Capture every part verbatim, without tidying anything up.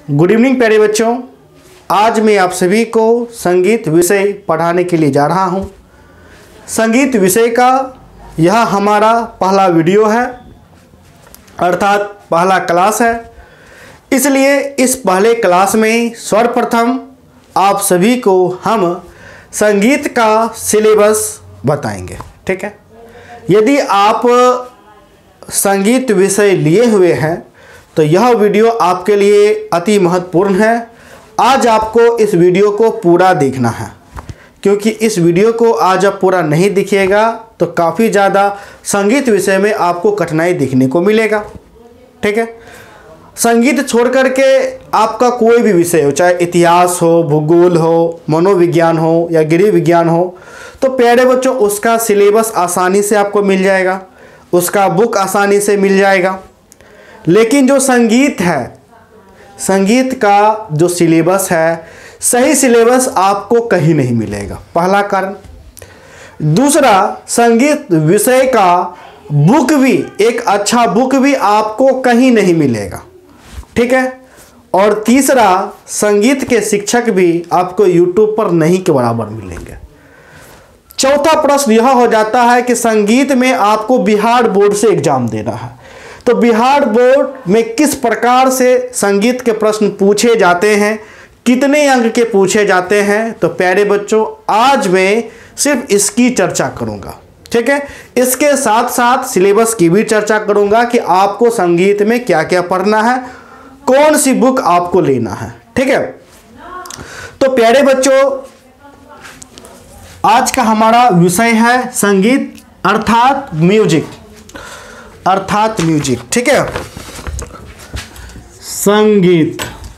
Good evening प्यारे बच्चों, आज मैं आप सभी को संगीत विषय पढ़ाने के लिए जा रहा हूं। संगीत विषय का यह हमारा पहला वीडियो है, अर्थात पहला क्लास है। इसलिए इस पहले क्लास में सर्वप्रथम आप सभी को हम संगीत का सिलेबस बताएंगे। ठीक है, यदि आप संगीत विषय लिए हुए हैं तो यह वीडियो आपके लिए अति महत्वपूर्ण है। आज आपको इस वीडियो को पूरा देखना है, क्योंकि इस वीडियो को आज आप पूरा नहीं देखिएगा तो काफ़ी ज़्यादा संगीत विषय में आपको कठिनाई देखने को मिलेगा। ठीक है, संगीत छोड़ करके आपका कोई भी विषय हो, चाहे इतिहास हो, भूगोल हो, मनोविज्ञान हो या गृह विज्ञान हो, तो प्यारे बच्चों उसका सिलेबस आसानी से आपको मिल जाएगा, उसका बुक आसानी से मिल जाएगा। लेकिन जो संगीत है, संगीत का जो सिलेबस है, सही सिलेबस आपको कहीं नहीं मिलेगा, पहला कारण। दूसरा, संगीत विषय का बुक भी, एक अच्छा बुक भी आपको कहीं नहीं मिलेगा। ठीक है, और तीसरा, संगीत के शिक्षक भी आपको यूट्यूब पर नहीं के बराबर मिलेंगे। चौथा प्रश्न यह हो जाता है कि संगीत में आपको बिहार बोर्ड से एग्जाम देना है, तो बिहार बोर्ड में किस प्रकार से संगीत के प्रश्न पूछे जाते हैं, कितने अंक के पूछे जाते हैं, तो प्यारे बच्चों आज मैं सिर्फ इसकी चर्चा करूंगा। ठीक है, इसके साथ साथ सिलेबस की भी चर्चा करूंगा कि आपको संगीत में क्या क्या पढ़ना है, कौन सी बुक आपको लेना है। ठीक है, तो प्यारे बच्चों आज का हमारा विषय है संगीत अर्थात म्यूजिक, अर्थात म्यूजिक। ठीक है, संगीत।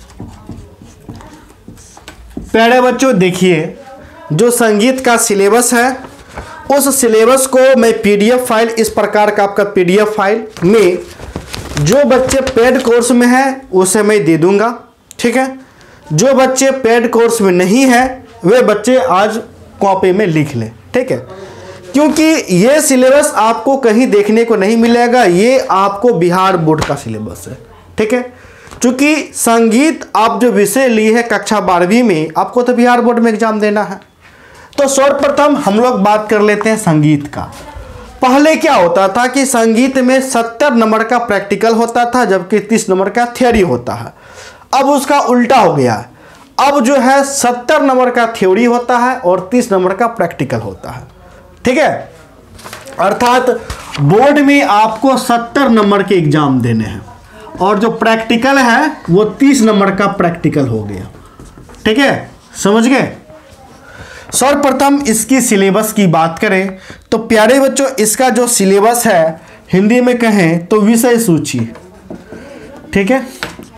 प्यारे बच्चों देखिए, जो संगीत का सिलेबस है उस सिलेबस को मैं पीडीएफ फाइल, इस प्रकार का आपका पीडीएफ फाइल में जो बच्चे पेड कोर्स में हैं उसे मैं दे दूंगा। ठीक है, जो बच्चे पेड कोर्स में नहीं है वे बच्चे आज कॉपी में लिख लें। ठीक है, क्योंकि ये सिलेबस आपको कहीं देखने को नहीं मिलेगा, ये आपको बिहार बोर्ड का सिलेबस है। ठीक है, क्योंकि संगीत आप जो विषय लिए है कक्षा बारहवीं में, आपको तो बिहार बोर्ड में एग्जाम देना है। तो सर्वप्रथम हम लोग बात कर लेते हैं संगीत का। पहले क्या होता था कि संगीत में सत्तर नंबर का प्रैक्टिकल होता था, जबकि तीस नंबर का थ्योरी होता है। अब उसका उल्टा हो गया है, अब जो है सत्तर नंबर का थ्योरी होता है और तीस नंबर का प्रैक्टिकल होता है। ठीक है, अर्थात बोर्ड में आपको सत्तर नंबर के एग्जाम देने हैं और जो प्रैक्टिकल है वो तीस नंबर का प्रैक्टिकल हो गया। ठीक है, समझ गए। सर्वप्रथम इसकी सिलेबस की बात करें तो प्यारे बच्चों इसका जो सिलेबस है, हिंदी में कहें तो विषय सूची। ठीक है,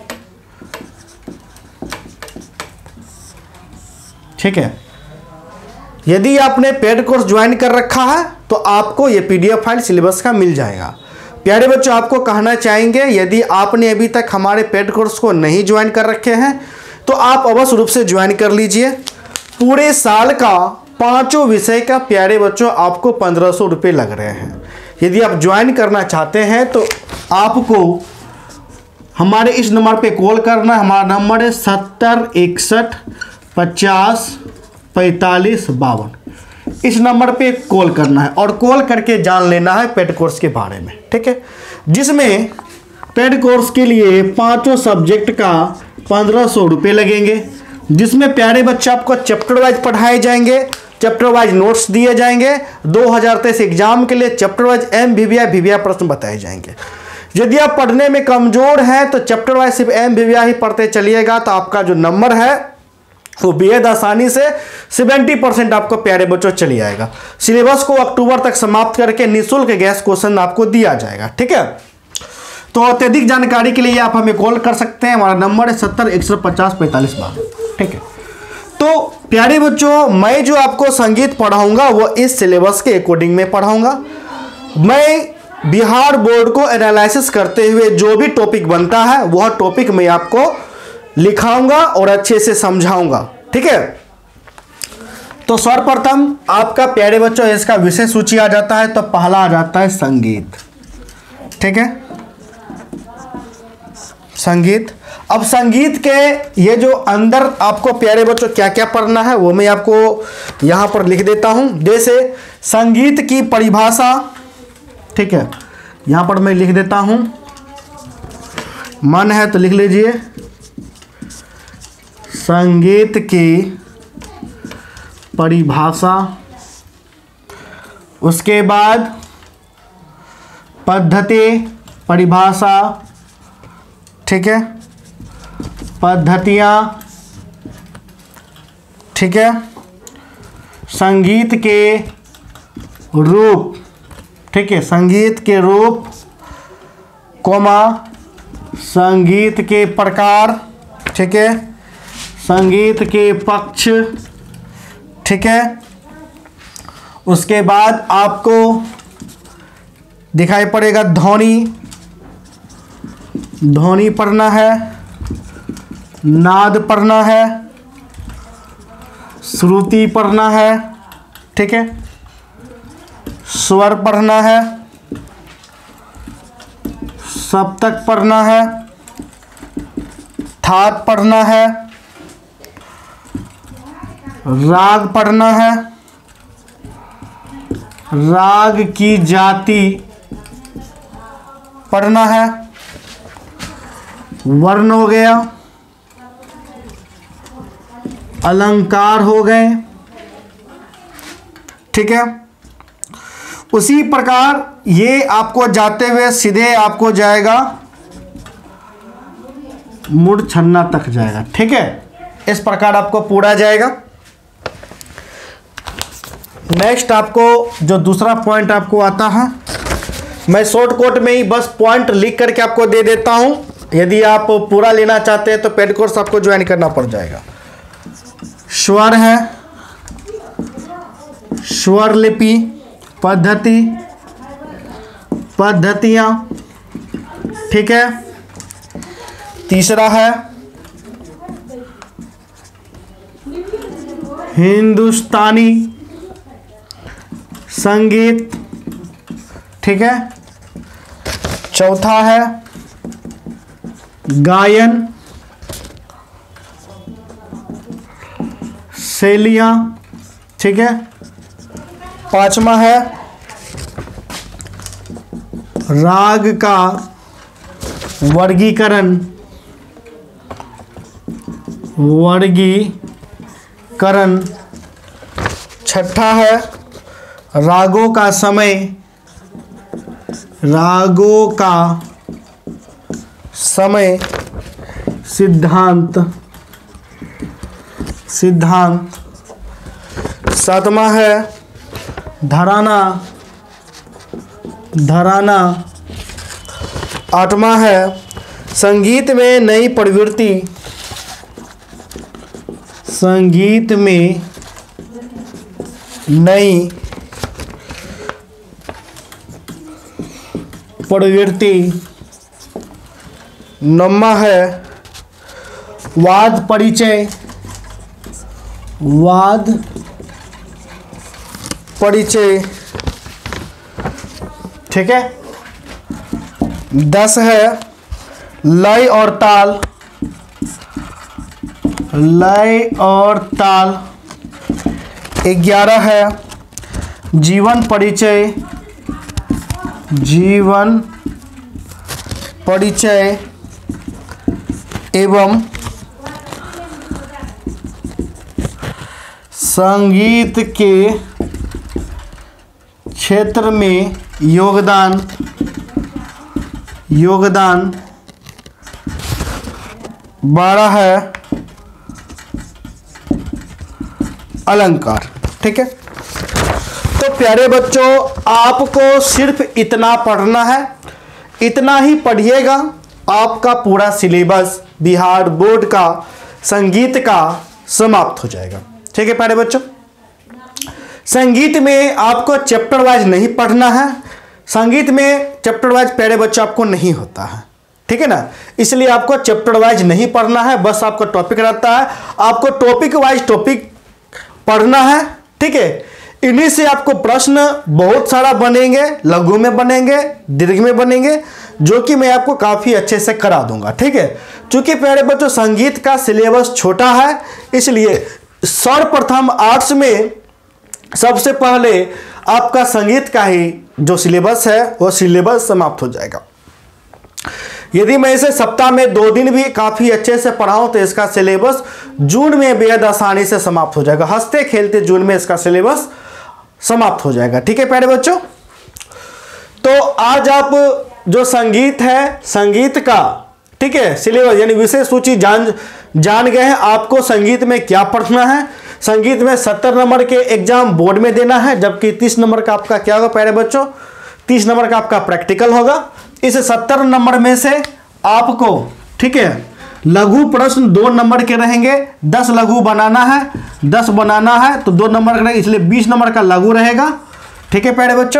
ठीक है, यदि आपने पेड कोर्स ज्वाइन कर रखा है तो आपको ये पीडीएफ फाइल सिलेबस का मिल जाएगा। प्यारे बच्चों आपको कहना चाहेंगे, यदि आपने अभी तक हमारे पेड कोर्स को नहीं ज्वाइन कर रखे हैं तो आप अवश्य रूप से ज्वाइन कर लीजिए। पूरे साल का पांचों विषय का प्यारे बच्चों आपको पंद्रह सौ रुपये लग रहे हैं। यदि आप ज्वाइन करना चाहते हैं तो आपको हमारे इस नंबर पे कॉल करना है। हमारा नंबर है सत्तर इकसठ पचास पैंतालीस बावन। इस नंबर पे कॉल करना है और कॉल करके जान लेना है पेड कोर्स के बारे में। ठीक है, जिसमें पेड कोर्स के लिए पांचों सब्जेक्ट का पंद्रह सौ रुपये लगेंगे, जिसमें प्यारे बच्चे आपको चैप्टर वाइज पढ़ाए जाएंगे, चैप्टर वाइज नोट्स दिए जाएंगे। दो हज़ार तेईस एग्जाम के लिए चैप्टर वाइज एम वीवीआई वीवीआई प्रश्न बताए जाएंगे। यदि आप पढ़ने में कमजोर हैं तो चैप्टर वाइज सिर्फ एम वीवीआई ही पढ़ते चलिएगा, तो आपका जो नंबर है वो बेहद आसानी से सत्तर परसेंट आपको प्यारे बच्चों चली आएगा। सिलेबस को अक्टूबर तक समाप्त करके निःशुल्क गैस क्वेश्चन आपको दिया जाएगा। ठीक है, तो अत्यधिक जानकारी के लिए आप हमें कॉल कर सकते हैं। हमारा नंबर है सत्तर इकसठ पचास पैंतालीस बावन। ठीक है, तो प्यारे बच्चों मैं जो आपको संगीत पढ़ाऊंगा वो इस सिलेबस के अकॉर्डिंग में पढ़ाऊंगा। मैं बिहार बोर्ड को एनालिसिस करते हुए जो भी टॉपिक बनता है वह टॉपिक मैं आपको लिखाऊंगा और अच्छे से समझाऊंगा। ठीक है, तो सर्वप्रथम आपका प्यारे बच्चों इसका विषय सूची आ जाता है, तो पहला आ जाता है संगीत। ठीक है, संगीत। अब संगीत के ये जो अंदर आपको प्यारे बच्चों क्या क्या पढ़ना है वो मैं आपको यहाँ पर लिख देता हूँ। जैसे संगीत की परिभाषा, ठीक है, यहाँ पर मैं लिख देता हूँ, मन है तो लिख लीजिए। संगीत की परिभाषा, उसके बाद पद्धति, परिभाषा, ठीक है, पद्धतियाँ, ठीक है, संगीत के रूप, ठीक है, संगीत के रूप, कोमा, संगीत के प्रकार, ठीक है, संगीत के पक्ष, ठीक है। उसके बाद आपको दिखाई पड़ेगा ध्वनि, ध्वनि पढ़ना है, नाद पढ़ना है, श्रुति पढ़ना है, ठीक है, स्वर पढ़ना है, सप्तक पढ़ना है, थाट पढ़ना है, राग पढ़ना है, राग की जाति पढ़ना है, वर्ण हो गया, अलंकार हो गए, ठीक है। उसी प्रकार ये आपको जाते हुए सीधे आपको जाएगा मूढ़ छन्ना तक जाएगा, ठीक है। इस प्रकार आपको पूरा जाएगा। नेक्स्ट आपको जो दूसरा पॉइंट आपको आता है, मैं शॉर्टकट में ही बस पॉइंट लिख करके आपको दे देता हूं। यदि आप पूरा लेना चाहते हैं तो पेड कोर्स आपको ज्वाइन करना पड़ जाएगा। स्वर है, स्वर लिपि, पद्धति, पद्धतियाँ, ठीक है। तीसरा है हिंदुस्तानी संगीत, ठीक है। चौथा है गायन, शैलियाँ, ठीक है। पांचवा है राग का वर्गीकरण, वर्गीकरण। छठा है रागों का समय, रागों का समय सिद्धांत, सिद्धांत। सातवां है घराना, घराना। आठवां है संगीत में नई प्रवृत्ति, संगीत में नई प्रवृत्ति। नौवां है वाद परिचय, वाद परिचय, ठीक है। दस है लय और ताल, लय और ताल। ग्यारह है जीवन परिचय, जीवन परिचय एवं संगीत के क्षेत्र में योगदान, योगदान। बारह है अलंकार, ठीक है। तो प्यारे बच्चों आपको सिर्फ इतना पढ़ना है, इतना ही पढ़िएगा, आपका पूरा सिलेबस बिहार बोर्ड का संगीत का समाप्त हो जाएगा, ठीक है। प्यारे बच्चों संगीत में आपको चैप्टर वाइज नहीं पढ़ना है, संगीत में चैप्टर वाइज प्यारे बच्चों आपको नहीं होता है, ठीक है ना। इसलिए आपको चैप्टर वाइज नहीं पढ़ना है, बस आपको टॉपिक रहता है, आपको टॉपिक वाइज टॉपिक पढ़ना है, ठीक है। इन्हीं से आपको प्रश्न बहुत सारा बनेंगे, लघु में बनेंगे, दीर्घ में बनेंगे, जो कि मैं आपको काफ़ी अच्छे से करा दूंगा। ठीक है, चूंकि प्यारे बच्चों संगीत का सिलेबस छोटा है, इसलिए सर्वप्रथम आर्ट्स में सबसे पहले आपका संगीत का ही जो सिलेबस है वो सिलेबस समाप्त हो जाएगा। यदि मैं इसे सप्ताह में दो दिन भी काफ़ी अच्छे से पढ़ाऊं तो इसका सिलेबस जून में बेहद आसानी से समाप्त हो जाएगा। हंसते खेलते जून में इसका सिलेबस समाप्त हो जाएगा। ठीक है प्यारे बच्चों, तो आज आप जो संगीत है, संगीत का ठीक है सिलेबस यानी विषय सूची जान जान गए हैं। आपको संगीत में क्या पढ़ना है। संगीत में सत्तर नंबर के एग्जाम बोर्ड में देना है, जबकि तीस नंबर का आपका क्या होगा प्यारे बच्चों, तीस नंबर का आपका प्रैक्टिकल होगा। इस सत्तर नंबर में से आपको ठीक है लघु प्रश्न दो नंबर के रहेंगे, दस लघु बनाना है, दस बनाना है तो दो नंबर का रहेगा, इसलिए बीस नंबर का लघु रहेगा। ठीक है प्यारे बच्चों,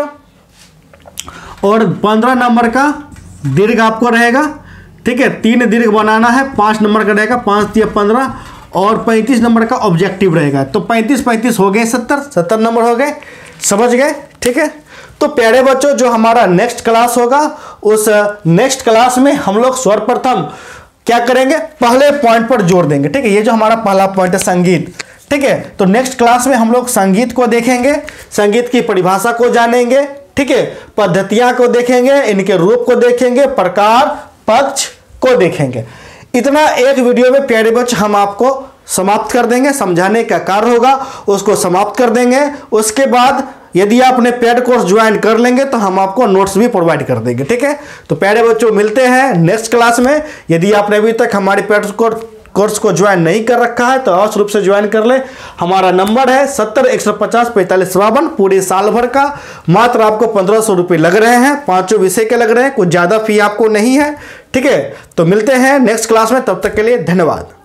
और पंद्रह नंबर का दीर्घ आपको रहेगा। ठीक है, तीन दीर्घ बनाना है, पाँच नंबर का रहेगा, पाँच या पंद्रह, और पैंतीस नंबर का ऑब्जेक्टिव रहेगा। तो पैंतीस पैंतीस हो गए सत्तर, सत्तर नंबर हो गए, समझ गए। ठीक है, तो प्यारे बच्चों जो हमारा नेक्स्ट क्लास होगा उस नेक्स्ट क्लास में हम लोग सर्वप्रथम क्या करेंगे, पहले पॉइंट पर जोर देंगे। ठीक है, ये जो हमारा पहला पॉइंट है संगीत। ठीक है, तो नेक्स्ट क्लास में हम लोग संगीत को देखेंगे, संगीत की परिभाषा को जानेंगे। ठीक है, पद्धतियां को देखेंगे, इनके रूप को देखेंगे, प्रकार पक्ष को देखेंगे। इतना एक वीडियो में प्यारे बच्चे हम आपको समाप्त कर देंगे। समझाने का कार्य होगा उसको समाप्त कर देंगे। उसके बाद यदि आप अपने पेड कोर्स ज्वाइन कर लेंगे तो हम आपको नोट्स भी प्रोवाइड कर देंगे। ठीक है, तो प्यारे बच्चों मिलते हैं नेक्स्ट क्लास में। यदि आपने अभी तक हमारे पेड कोर्स को ज्वाइन नहीं कर रखा है तो अवश्य रूप से ज्वाइन कर ले। हमारा नंबर है सत्तर एक सौ पचास पैंतालीस बावन। पूरे साल भर का मात्र आपको पंद्रह सौ रुपये लग रहे हैं, पांचों विषय के लग रहे हैं, कुछ ज़्यादा फी आपको नहीं है। ठीक है, तो मिलते हैं नेक्स्ट क्लास में, तब तक के लिए धन्यवाद।